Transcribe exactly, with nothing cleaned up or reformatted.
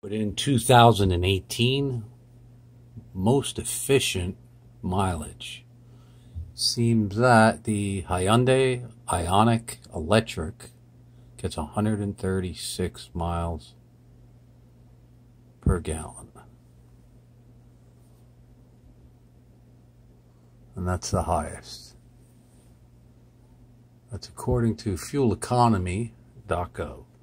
But in two thousand eighteen, most efficient mileage. Seems that the Hyundai IONIQ electric gets one hundred thirty-six miles per gallon. And that's the highest. That's according to fuel economy dot gov.